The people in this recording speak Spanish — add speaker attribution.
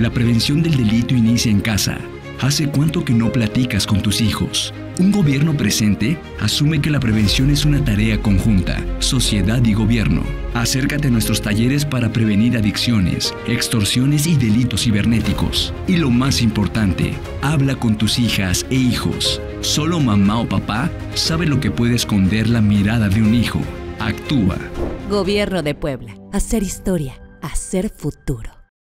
Speaker 1: La prevención del delito inicia en casa. ¿Hace cuánto que no platicas con tus hijos? Un gobierno presente asume que la prevención es una tarea conjunta, sociedad y gobierno. Acércate a nuestros talleres para prevenir adicciones, extorsiones y delitos cibernéticos. Y lo más importante, habla con tus hijas e hijos. Solo mamá o papá sabe lo que puede esconder la mirada de un hijo. Actúa.
Speaker 2: Gobierno de Puebla. Hacer historia. Hacer futuro.